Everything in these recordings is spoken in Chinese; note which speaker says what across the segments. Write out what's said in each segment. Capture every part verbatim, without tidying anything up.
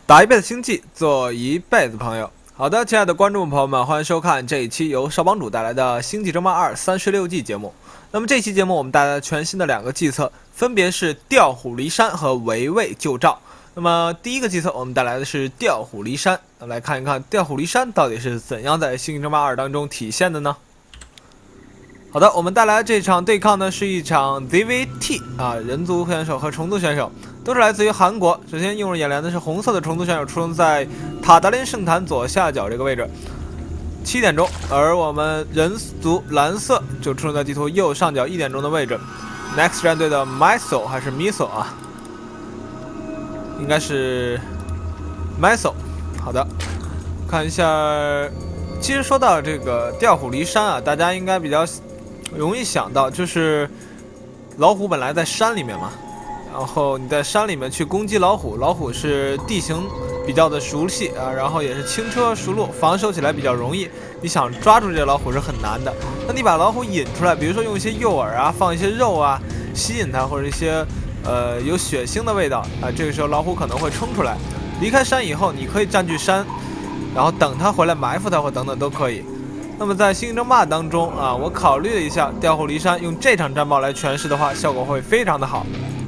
Speaker 1: 打一辈子星际，做一辈子朋友。好的，亲爱的观众朋友们，欢迎收看这一期由少帮主带来的《星际争霸二三十六计》节目。那么这期节目我们带来了全新的两个计策，分别是调虎离山和围魏救赵。那么第一个计策我们带来的是调虎离山，那么来看一看调虎离山到底是怎样在《星际争霸二》当中体现的呢？好的，我们带来这场对抗呢是一场 Z V T 啊，人族选手和虫族选手都是来自于韩国。首先映入眼帘的是红色的虫族选手出生在塔达林圣坛左下角这个位置，七点钟，而我们人族蓝色就出生在地图右上角一点钟的位置。Next 战队的 Miso 还是 Miso 啊？应该是 Miso。好的，看一下。其实说到这个调虎离山啊，大家应该比较容易想到，就是老虎本来在山里面嘛，然后你在山里面去攻击老虎，老虎是地形比较的熟悉啊，然后也是轻车熟路，防守起来比较容易。你想抓住这些老虎是很难的。那你把老虎引出来，比如说用一些诱饵啊，放一些肉啊，吸引它，或者一些呃有血腥的味道啊，这个时候老虎可能会冲出来。离开山以后，你可以占据山，然后等它回来埋伏它或等等都可以。那么在星际争霸当中啊，我考虑了一下调虎离山，用这场战报来诠释的话，效果会非常的好。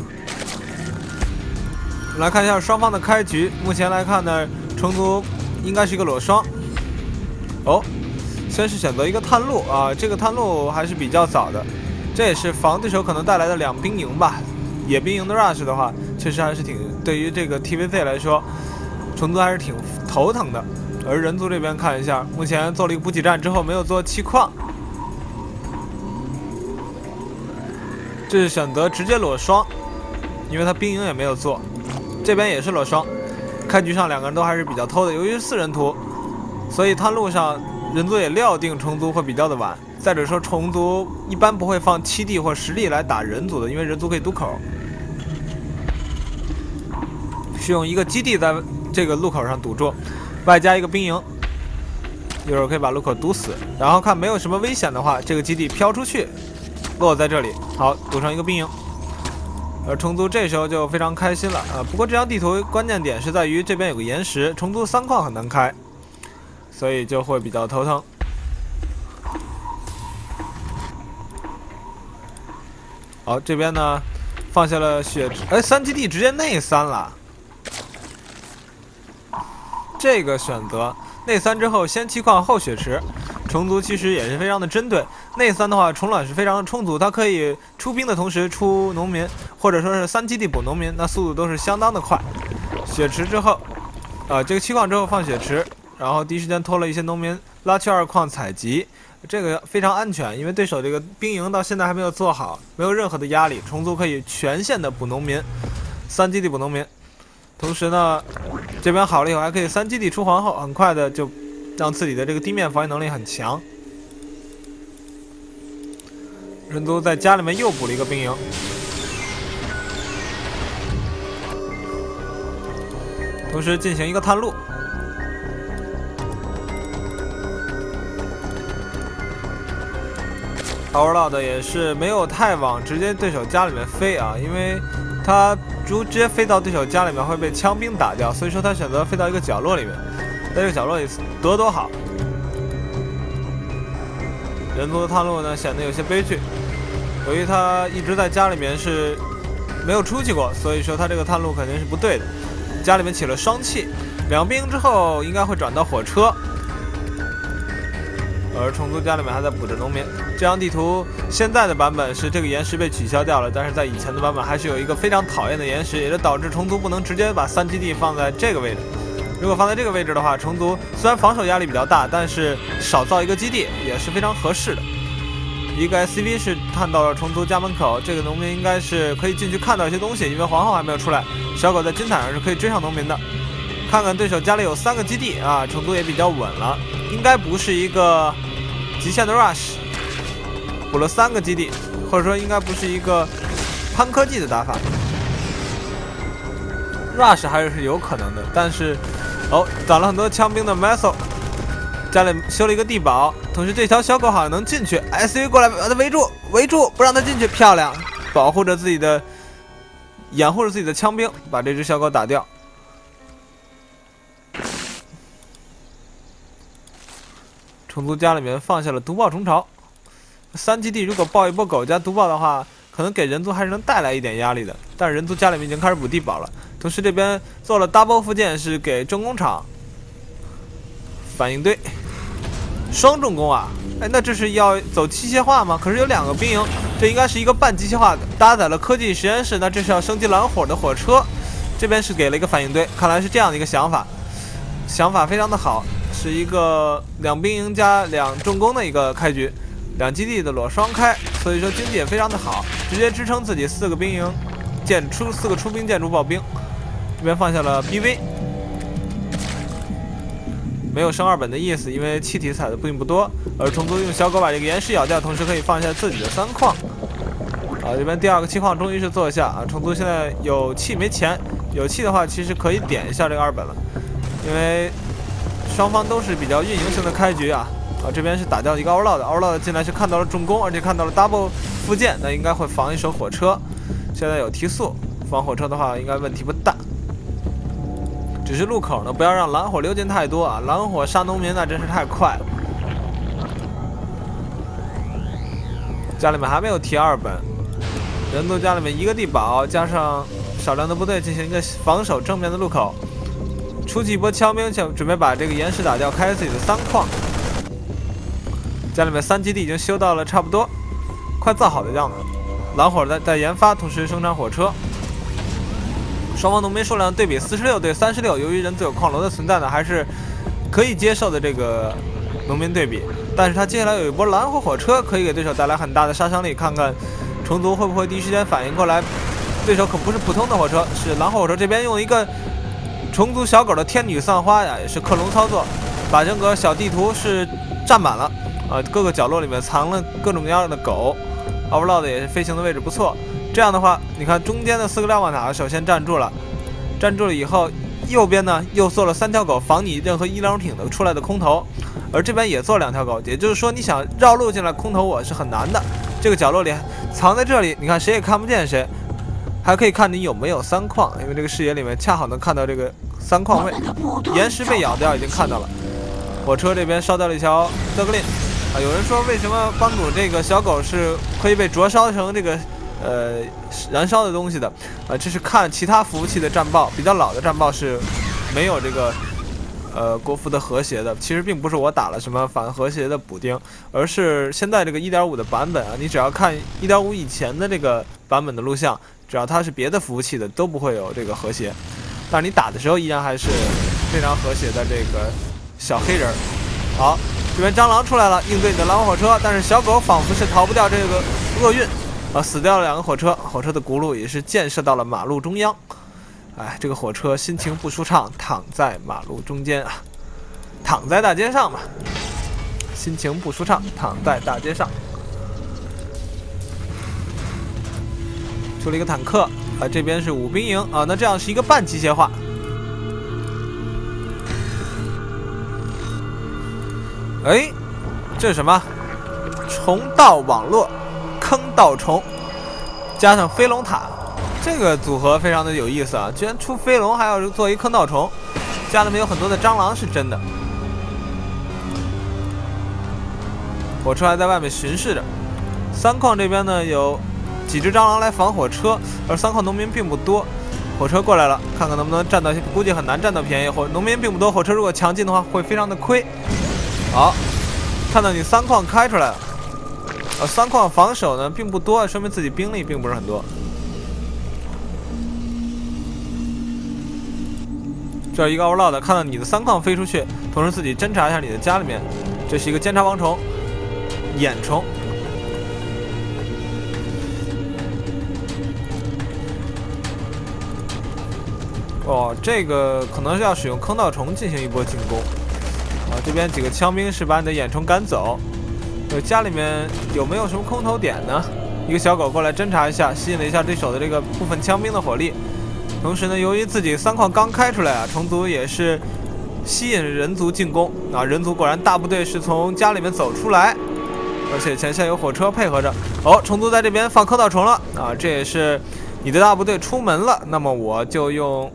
Speaker 1: 我们来看一下双方的开局，目前来看呢，虫族应该是一个裸双。哦，先是选择一个探路啊，这个探路还是比较早的，这也是防对手可能带来的两兵营吧。野兵营的 rush 的话，确实还是挺对于这个 T V Z 来说，虫族还是挺头疼的。而人族这边看一下，目前做了一个补给站之后没有做气矿，这是选择直接裸双，因为他兵营也没有做。这边也是裸双，开局上两个人都还是比较偷的，由于是四人图，所以探路上人族也料定虫族会比较的晚。再者说，虫族一般不会放七地或十地来打人族的，因为人族可以堵口，是用一个基地在这个路口上堵住。外加一个兵营，一会儿可以把路口堵死，然后看没有什么危险的话，这个基地飘出去，落在这里，好，堵上一个兵营。而虫族这时候就非常开心了啊！不过这张地图关键点是在于这边有个岩石，虫族三矿很难开，所以就会比较头疼。好，这边呢放下了血，哎，三基地直接内三了。这个选择内三之后先气矿后血池，虫族其实也是非常的针对。内三的话，虫卵是非常的充足，它可以出兵的同时出农民，或者说是三基地补农民，那速度都是相当的快。血池之后，呃，这个气矿之后放血池，然后第一时间拖了一些农民拉去二矿采集，这个非常安全，因为对手这个兵营到现在还没有做好，没有任何的压力，虫族可以全线的补农民，三基地补农民。同时呢，这边好了以后还可以三基地出皇后，很快的就让自己的这个地面防御能力很强。人族在家里面又补了一个兵营，同时进行一个探路。Overlord 也是没有太往直接对手家里面飞啊，因为他如直接飞到对手家里面会被枪兵打掉，所以说他选择飞到一个角落里面，在这个角落里躲躲好。人族的探路呢显得有些悲剧，由于他一直在家里面是没有出去过，所以说他这个探路肯定是不对的。家里面起了双气，两兵之后应该会转到火车，而虫族家里面还在补着农民。这张地图现在的版本是这个岩石被取消掉了，但是在以前的版本还是有一个非常讨厌的岩石，也就导致虫族不能直接把三基地放在这个位置。如果放在这个位置的话，虫族虽然防守压力比较大，但是少造一个基地也是非常合适的。一个 S C V 是探到了虫族家门口，这个农民应该是可以进去看到一些东西，因为皇后还没有出来，小狗在金坦上是可以追上农民的。看看对手家里有三个基地啊，虫族也比较稳了，应该不是一个极限的 rush， 补了三个基地，或者说应该不是一个攀科技的打法。rush 还是有可能的，但是哦，攒了很多枪兵的 Miso， 家里修了一个地堡，同时这条小狗好像能进去 ，S V 过来把它围住，围住不让它进去，漂亮，保护着自己的，掩护着自己的枪兵，把这只小狗打掉。 虫族家里面放下了毒爆虫巢。三基地如果爆一波狗加毒爆的话，可能给人族还是能带来一点压力的。但是人族家里面已经开始补地堡了，同时这边做了 double 附件，是给重工厂反应堆双重工啊！哎，那这是要走机械化吗？可是有两个兵营，这应该是一个半机械化，搭载了科技实验室。那这是要升级蓝火的火车，这边是给了一个反应堆，看来是这样的一个想法，想法非常的好，是一个两兵营加两重工的一个开局。两基地的裸双开，所以说经济也非常的好，直接支撑自己四个兵营建出四个出兵建筑炮兵。这边放下了 B V， 没有升二本的意思，因为气体采的并不多。而虫族用小狗把这个岩石咬掉，同时可以放下自己的三矿。啊，这边第二个气矿终于是做下啊！虫族现在有气没钱，有气的话其实可以点一下这个二本了，因为双方都是比较运营性的开局啊。啊，这边是打掉一个 Overlord，Overlord 进来是看到了重工，而且看到了 double 附件，那应该会防一手火车。现在有提速，防火车的话应该问题不大。只是路口呢，不要让蓝火溜进太多啊！蓝火杀农民那真是太快了。家里面还没有提二本，人族家里面一个地堡加上少量的部队进行一个防守正面的路口，出去一波枪兵，准备把这个岩石打掉，开自己的三矿。家里面三基地已经修到了差不多快造好的样子，蓝火在在研发，同时生产火车。双方农民数量对比四十六对三十六，由于人族有矿楼的存在呢，还是可以接受的这个农民对比。但是他接下来有一波蓝火火车，可以给对手带来很大的杀伤力。看看虫族会不会第一时间反应过来，对手可不是普通的火车，是蓝火火车。这边用一个虫族小狗的天女散花呀，也是克隆操作，把整个小地图是占满了。呃，各个角落里面藏了各种各样的狗 ，Overlord 也是飞行的位置不错。这样的话，你看中间的四个瞭望塔首先站住了，站住了以后，右边呢又做了三条狗防你任何医疗艇的出来的空投，而这边也做两条狗，也就是说你想绕路进来空投我是很难的。这个角落里藏在这里，你看谁也看不见谁，还可以看你有没有三矿，因为这个视野里面恰好能看到这个三矿位，岩石被咬掉已经看到了。火车这边烧掉了一条德格林。啊，有人说为什么帮主这个小狗是可以被灼烧成这个呃燃烧的东西的？啊，这是看其他服务器的战报，比较老的战报是没有这个呃国服的和谐的。其实并不是我打了什么反和谐的补丁，而是现在这个 一点五 的版本啊，你只要看 一点五 以前的这个版本的录像，只要它是别的服务器的都不会有这个和谐，但是你打的时候依然还是非常和谐的这个小黑人。好。这边蟑螂出来了，应对你的蓝火火车，但是小狗仿佛是逃不掉这个厄运，啊，死掉了两个火车，火车的轱辘也是建设到了马路中央。哎，这个火车心情不舒畅，躺在马路中间啊，躺在大街上嘛，心情不舒畅，躺在大街上。出了一个坦克啊，这边是五兵营啊，那这样是一个半机械化。哎，这是什么？虫道网络，坑道虫，加上飞龙塔，这个组合非常的有意思啊！居然出飞龙，还要做一坑道虫，家里面有很多的蟑螂是真的。火车还在外面巡视着。三矿这边呢有几只蟑螂来防火车，而三矿农民并不多。火车过来了，看看能不能占到，估计很难占到便宜。火农民并不多，火车如果强劲的话会非常的亏。好，看到你三矿开出来了，呃，三矿防守呢并不多，说明自己兵力并不是很多。这一个 Overlord 看到你的三矿飞出去，同时自己侦查一下你的家里面，这是一个监察王虫，眼虫。哦，这个可能是要使用坑道虫进行一波进攻。啊，这边几个枪兵是把你的眼虫赶走。呃，家里面有没有什么空投点呢？一个小狗过来侦查一下，吸引了一下对手的这个部分枪兵的火力。同时呢，由于自己三矿刚开出来啊，虫族也是吸引人族进攻啊。人族果然大部队是从家里面走出来，而且前线有火车配合着。哦，虫族在这边放坑道虫了啊，这也是你的大部队出门了。那么我就用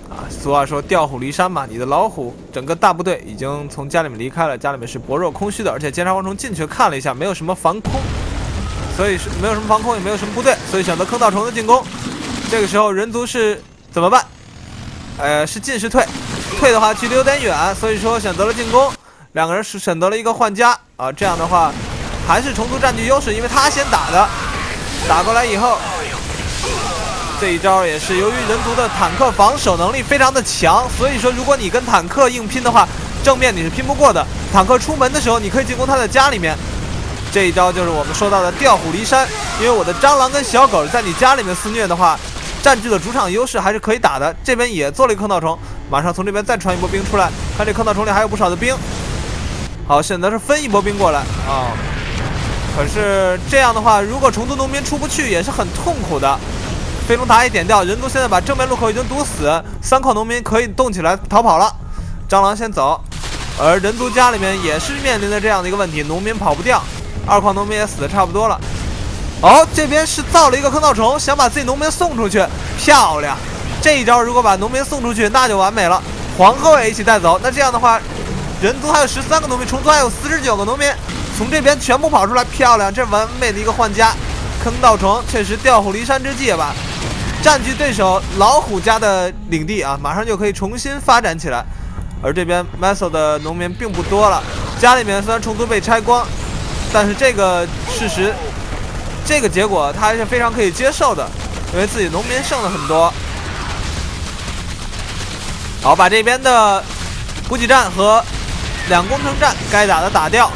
Speaker 1: 啊，俗话说调虎离山嘛，你的老虎整个大部队已经从家里面离开了，家里面是薄弱空虚的，而且监察蝗虫进去看了一下，没有什么防空，所以是没有什么防空，也没有什么部队，所以选择坑道虫的进攻。这个时候人族是怎么办？呃，是进是退？退的话距离有点远，所以说选择了进攻。两个人是选择了一个换家啊，这样的话还是虫族占据优势，因为他先打的，打过来以后。这一招也是由于人族的坦克防守能力非常的强，所以说如果你跟坦克硬拼的话，正面你是拼不过的。坦克出门的时候，你可以进攻他的家里面。这一招就是我们说到的调虎离山，因为我的蟑螂跟小狗在你家里面肆虐的话，占据了主场优势还是可以打的。这边也做了一个坑道虫，马上从这边再传一波兵出来，看这坑道虫里还有不少的兵。好，选择是分一波兵过来啊。可是这样的话，如果虫族农民出不去，也是很痛苦的。飞龙塔也点掉，人族现在把正面路口已经堵死，三口农民可以动起来逃跑了。蟑螂先走，而人族家里面也是面临着这样的一个问题，农民跑不掉，二矿农民也死的差不多了。哦，这边是造了一个坑道虫，想把自己农民送出去，漂亮！这一招如果把农民送出去，那就完美了。皇后也一起带走，那这样的话，人族还有十三个农民，虫族还有四十九个农民，从这边全部跑出来，漂亮！这完美的一个换家。坑道虫确实调虎离山之计吧，占据对手老虎家的领地啊，马上就可以重新发展起来。而这边 Meso 的农民并不多了，家里面虽然虫族被拆光，但是这个事实，这个结果他还是非常可以接受的，因为自己农民剩了很多。好，把这边的补给站和两工程站该打的打掉。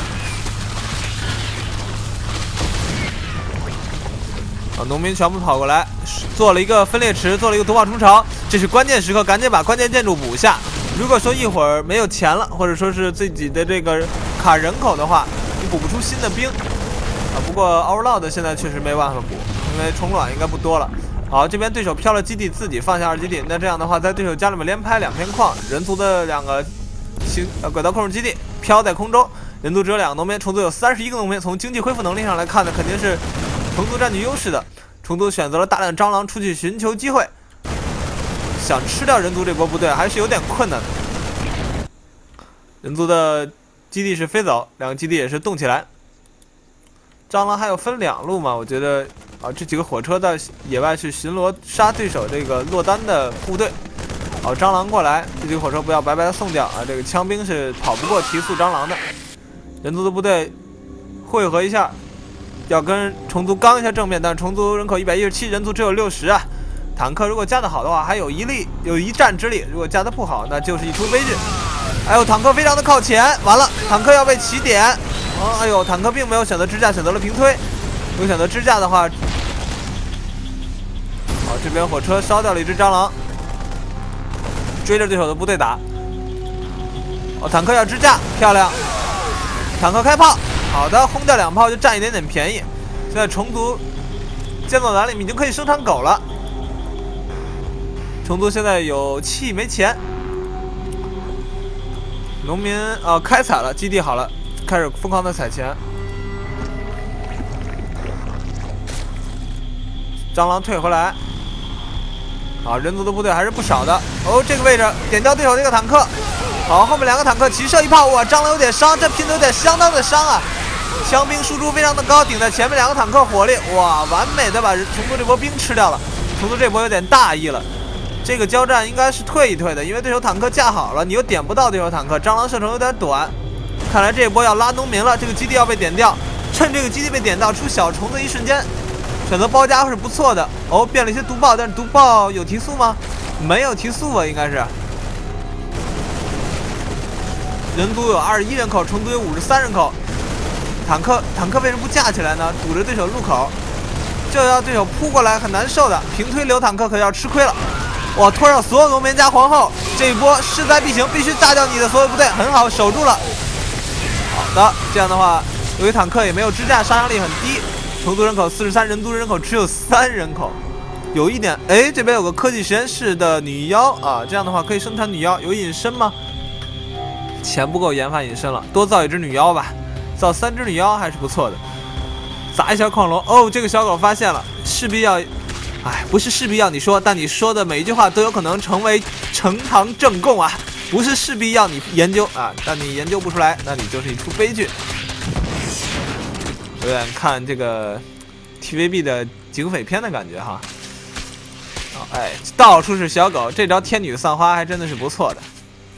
Speaker 1: 农民全部跑过来，做了一个分裂池，做了一个毒炮虫巢，这是关键时刻，赶紧把关键建筑补下。如果说一会儿没有钱了，或者说是自己的这个卡人口的话，你补不出新的兵啊。不过 Overlord 现在确实没办法补，因为虫卵应该不多了。好，这边对手飘了基地，自己放下二基地，那这样的话，在对手家里面连拍两片矿，人族的两个行呃轨道控制基地飘在空中，人族只有两个农民，虫族有三十一个农民。从经济恢复能力上来看呢，肯定是虫族占据优势的。虫族选择了大量蟑螂出去寻求机会，想吃掉人族这波部队还是有点困难的。人族的基地是飞走，两个基地也是动起来。蟑螂还有分两路嘛？我觉得啊，这几个火车在野外去巡逻杀对手这个落单的部队。好，蟑螂过来，这几个火车不要白白的送掉啊！这个枪兵是跑不过提速蟑螂的。人族的部队汇合一下。要跟虫族刚一下正面，但虫族人口一百一十七，人族只有六十啊。坦克如果加得好的话，还有一力，有一战之力；如果加得不好，那就是一出悲剧。哎呦，坦克非常的靠前，完了，坦克要被起点。哦，哎呦，坦克并没有选择支架，选择了平推。如果选择支架的话，好，这边火车烧掉了一只蟑螂，追着对手的部队打。哦，坦克要支架，漂亮！坦克开炮。好的，轰掉两炮就占一点点便宜。现在虫族建造栏里面已经可以生产狗了。虫族现在有气没钱，农民啊开采了，基地好了，开始疯狂的采钱。蟑螂退回来，好，人族的部队还是不少的。哦，这个位置点掉对手这个坦克。好，后面两个坦克齐射一炮，哇，蟑螂有点伤，这拼的有点相当的伤啊。枪兵输出非常的高，顶在前面两个坦克火力，哇，完美的把虫族这波兵吃掉了。虫族这波有点大意了，这个交战应该是退一退的，因为对手坦克架好了，你又点不到对手坦克，蟑螂射程有点短。看来这一波要拉农民了，这个基地要被点掉。趁这个基地被点掉出小虫的一瞬间，选择包夹是不错的。哦，变了一些毒爆，但是毒爆有提速吗？没有提速吧，应该是。人族有二十一人口，虫族有五十三人口。坦克坦克为什么不架起来呢？堵着对手路口，这要对手扑过来很难受的。平推流坦克可要吃亏了。哇，拖上所有农民加皇后，这一波势在必行，必须炸掉你的所有部队。很好，守住了。好的，这样的话，由于坦克也没有支架，杀伤力很低。虫族人口四十三，人族人口只有三人口。有一点，哎，这边有个科技实验室的女妖啊，这样的话可以生产女妖。有隐身吗？钱不够研发隐身了，多造一只女妖吧。造三只女妖还是不错的，砸一下矿龙。哦，这个小狗发现了，势必要哎，不是势必要你说，但你说的每一句话都有可能成为呈堂证供啊！不是势必要你研究啊，但你研究不出来，那你就是一出悲剧。有点看这个 T V B 的警匪片的感觉哈。哦，哎，到处是小狗，这招天女散花还真的是不错的。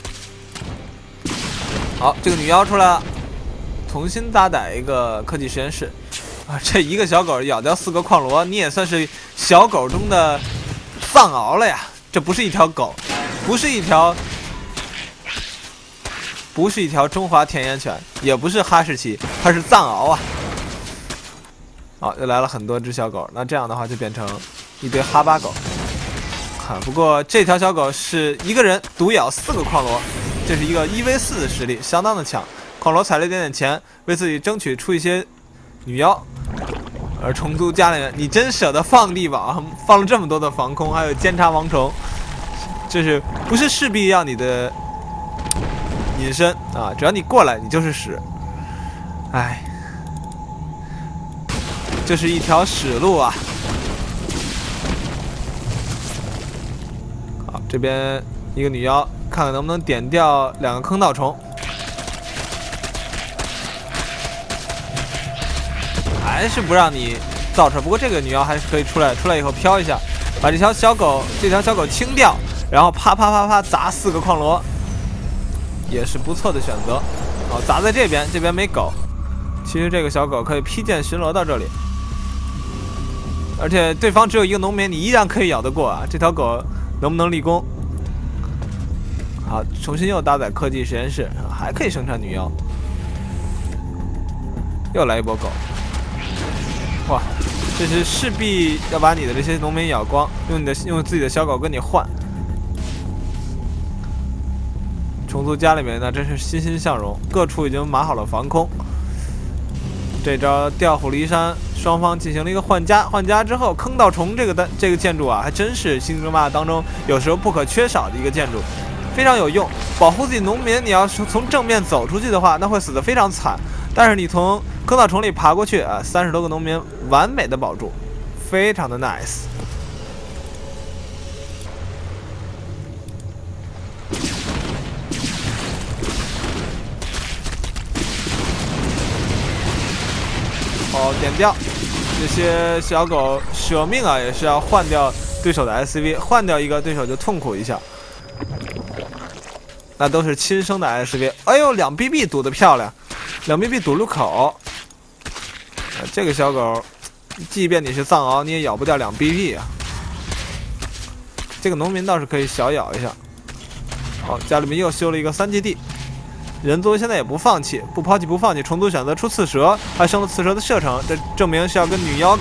Speaker 1: 好，这个女妖出来了，重新搭载一个科技实验室。啊，这一个小狗咬掉四个矿螺，你也算是小狗中的藏獒了呀！这不是一条狗，不是一条，不是一条中华田园犬，也不是哈士奇，它是藏獒啊！好，又来了很多只小狗，那这样的话就变成一堆哈巴狗。啊，不过这条小狗是一个人独咬四个矿螺，这是一个一 v 四的实力，相当的强。矿螺踩了一点点钱，为自己争取出一些女妖。而虫族家里面，你真舍得放地堡，放了这么多的防空，还有监察王虫，这是不是势必要你的隐身啊？只要你过来，你就是屎。哎，这是一条屎路啊！好，这边一个女妖，看看能不能点掉两个坑道虫。还是不让你造车，不过这个女妖还是可以出来，出来以后飘一下，把这条小狗这条小狗清掉，然后啪啪啪啪砸四个矿螺，也是不错的选择。好，砸在这边，这边没狗，其实这个小狗可以披剑巡逻到这里，而且对方只有一个农民，你依然可以咬得过啊！这条狗能不能立功？好，重新又搭载科技实验室，还可以生产女妖，又来一波狗。哇，这是势必要把你的这些农民咬光，用你的用自己的小狗跟你换。虫族家里面呢，真是欣欣向荣，各处已经码好了防空。这招调虎离山，双方进行了一个换家，换家之后，坑道虫这个的这个建筑啊，还真是星际争霸当中有时候不可缺少的一个建筑，非常有用，保护自己农民。你要是从正面走出去的话，那会死得非常惨。但是你从坑道虫里爬过去啊，三十多个农民完美的保住，非常的 nice。好，点掉这些小狗，舍命啊，也是要换掉对手的 S C V， 换掉一个对手就痛苦一下。那都是亲生的 S C V。哎呦，两 B B 堵得漂亮。两 B B 堵路口，啊，这个小狗，即便你是藏獒，你也咬不掉两 B B 啊。这个农民倒是可以小咬一下。好，家里面又修了一个三基地，人族现在也不放弃，不抛弃不放弃，虫族选择出刺蛇，还生了刺蛇的射程，这证明是要跟女妖